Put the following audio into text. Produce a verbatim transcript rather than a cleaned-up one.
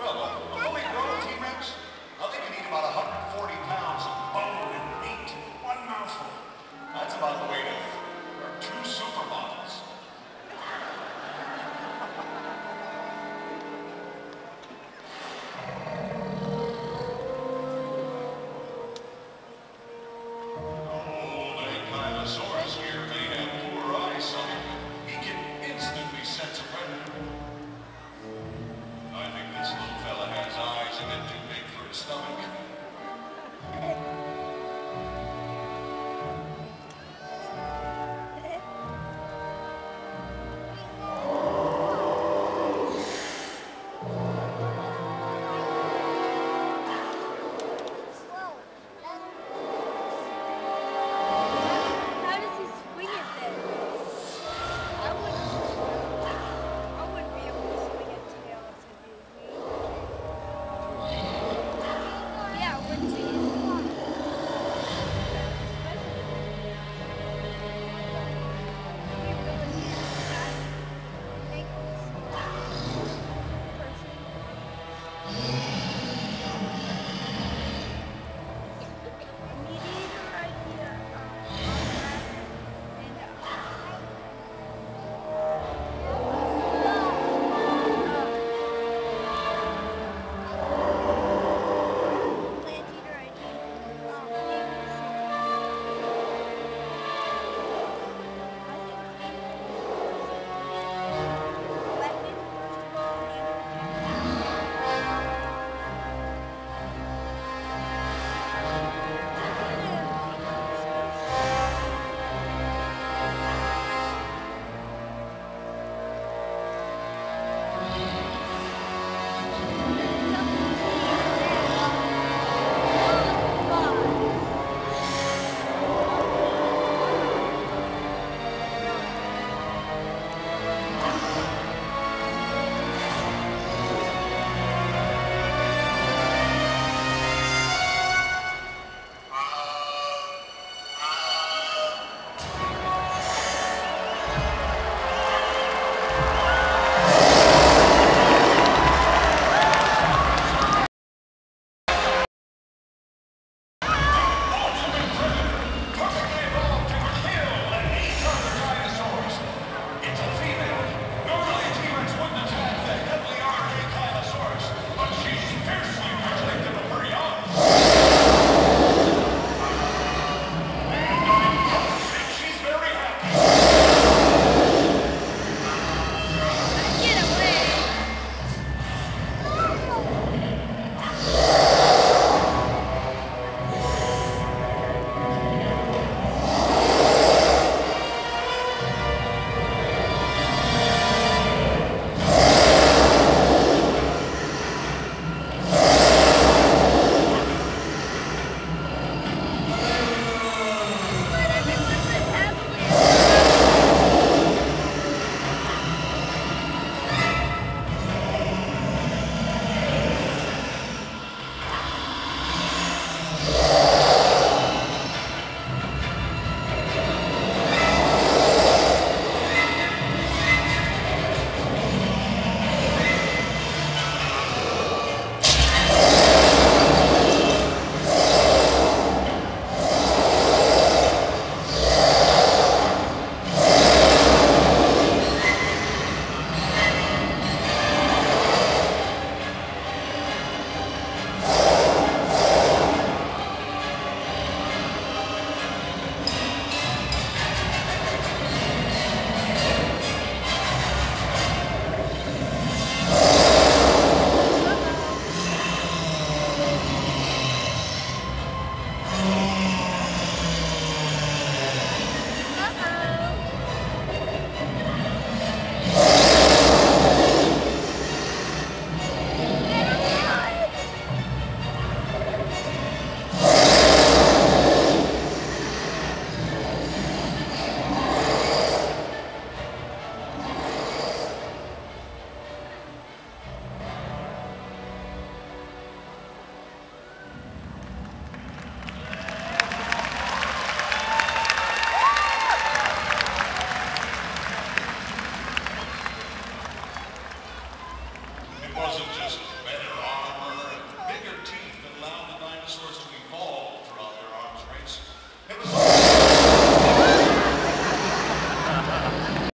of them. A fully grown T-Rex, well, they can eat about one hundred forty pounds of bone and meat in one mouthful. That's about the weight of two supermodels. Old Ankylosaurus here may have poor eyesight. He can instantly sense a predator. I think this little fella has eyes a bit too big for his stomach. wasn't just